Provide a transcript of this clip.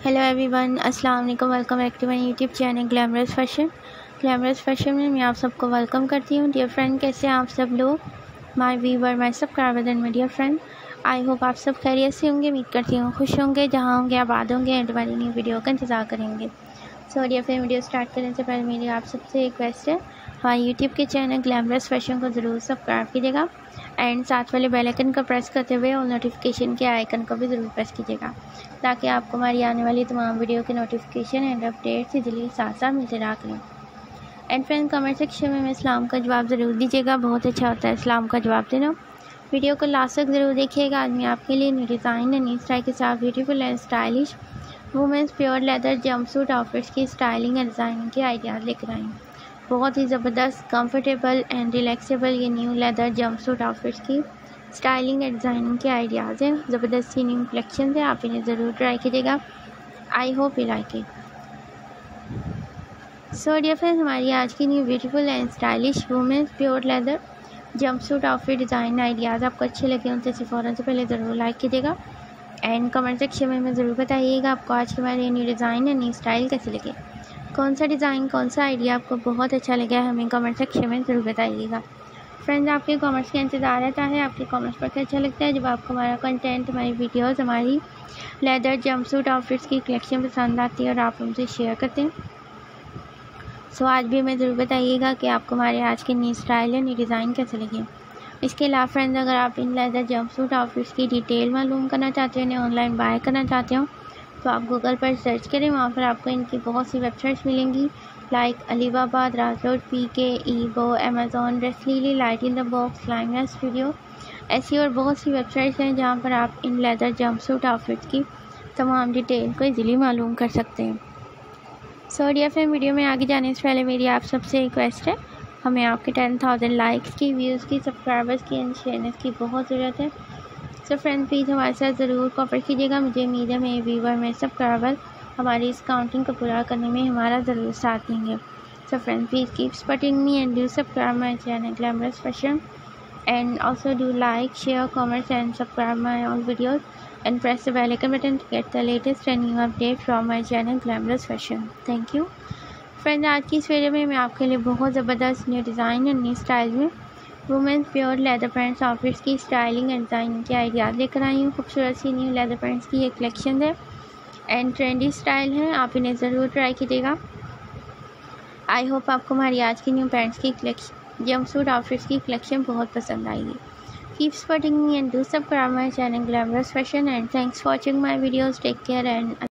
Hello everyone, अस्सलाम वालेकुम। Welcome back to my YouTube channel Glamorous Fashion में मैं आप सबको वेलकम करती हूँ। डियर फ्रेंड, कैसे हैं आप सब लोग? My viewer, my subscriber and my dear friend, I hope आप सब खैरियत से होंगे। उम्मीद करती हूँ खुश होंगे, जहाँ होंगे आबाद होंगे एंड हमारी न्यू वीडियो का इंतजार करेंगे। So dear friend, video start करने से पहले मेरी आप सबसे रिक्वेस्ट है, हमारे यूट्यूब के चैनल ग्लैमरस फैशन को ज़रूर सब्सक्राइब कीजिएगा एंड साथ वाले बेल आइकन को प्रेस करते हुए और नोटिफिकेशन के आइकन को भी ज़रूर प्रेस कीजिएगा, ताकि आपको हमारी आने वाली तमाम वीडियो के नोटिफिकेशन एंड अपडेट से जल्दी साथ साथ मिलते रहा करें। एंड फ्रेंड, कमेंट सेक्शन में इस्लाम का जवाब ज़रूर दीजिएगा, बहुत अच्छा होता है इस्लाम का जवाब देना। वीडियो को लास्ट तक ज़रूर देखिएगा। आज मैं आपके लिए new design and new style के साथ beautiful and stylish women's pure leather jumpsuit outfits की स्टाइलिंग एंड डिज़ाइनिंग के आइडियाज़ लेकर आई हूँ। बहुत ही ज़बरदस्त, कंफर्टेबल एंड रिलैक्सेबल ये न्यू लेदर जंपसूट आउटफिट्स की स्टाइलिंग एंड डिज़ाइनिंग के आइडियाज़ हैं। ज़बरदस्त सी न्यू कलेक्शन है, आप इन्हें ज़रूर ट्राई कीजिएगा। I hope you like it. So dear friends, हमारी आज की new beautiful and stylish women's pure leather jumpsuit outfit design ideas आपको अच्छे लगे हों तो इसे फ़ौरन से पहले ज़रूर लाइक कीजिएगा एंड कमेंट सेक्शन में ज़रूर बताइएगा आपको आज के हमारे new design and new style कैसे लगे। कौन सा डिज़ाइन, कौन सा आइडिया आपको बहुत अच्छा लगा है, हमें कमेंट सेक्शन में ज़रूर बताइएगा। फ्रेंड्स, आपके कमेंट्स का इंतज़ार रहता है। आपके कमेंट्स पर अच्छा लगता है जब आपको हमारा कंटेंट, हमारी वीडियोस, हमारी लेदर जंपसूट आउटफिट्स की कलेक्शन पसंद आती है और आप हमसे शेयर करते हैं। सो आज भी हमें ज़रूर बताइएगा कि आपको हमारे आज के न्यू स्टाइल या न्यू डिज़ाइन कैसे लगे। इसके अलावा फ्रेंड्स, अगर आप इन लेदर जंपसूट आउटफिट्स की डिटेल मालूम करना चाहते हो, इन्हें ऑनलाइन बाय करना चाहते हो, तो आप गूगल पर सर्च करें। वहाँ पर आपको इनकी बहुत सी वेबसाइट्स मिलेंगी, लाइक अलीबाबा, राजरोड, पीके, ईबो, अमेज़ॉन, रेसलीली, लाइट इन द बॉक्स, लाइमर स्टूडियो, ऐसी और बहुत सी वेबसाइट्स हैं जहाँ पर आप इन लेदर जंपसूट आउटफिट्स की तमाम डिटेल को इजीली मालूम कर सकते हैं। सो डियर फ्रेंड, वीडियो में आगे जाने से पहले मेरी आप सबसे रिक्वेस्ट है, हमें आपके 10,000 लाइक्स की, व्यूज़ की, सब्सक्राइबर्स की एंड शेयर्स की बहुत ज़रूरत है। सो फ्रेंड, प्लीज़ हमारे साथ ज़रूर कोऑपरेट कीजिएगा। मुझे उम्मीद है मेरे व्यूवर, मेरे सब्सक्राइबर हमारी इस काउंटिंग को पूरा करने में हमारा ज़रूर साथ देंगे। So friend, please keep supporting me and do subscribe my channel Glamorous Fashion and also do like, share, comment and subscribe my all videos and press the bell icon button to get the latest and new update from my channel Glamorous Fashion. Thank you. Friends, आज की इस video में मैं आपके लिए बहुत ज़बरदस्त new design and new style में women's pure leather pants outfits की स्टाइलिंग एंड डिज़ाइनिंग के आइडियाज़ लेकर आई हूँ। खूबसूरत सी न्यू लेदर पैंट्स की ये कलेक्शन है एंड ट्रेंडी स्टाइल है, आप इन्हें ज़रूर ट्राई कीजिएगा। आई होप आपको हमारी आज की न्यू पैंट्स की कलेक्शन, जंपसूट आउटफिट्स की कलेक्शन बहुत पसंद आएगी। Keep supporting me and do subscribe my channel Glamorous Fashion and thanks for watching my videos. Take care and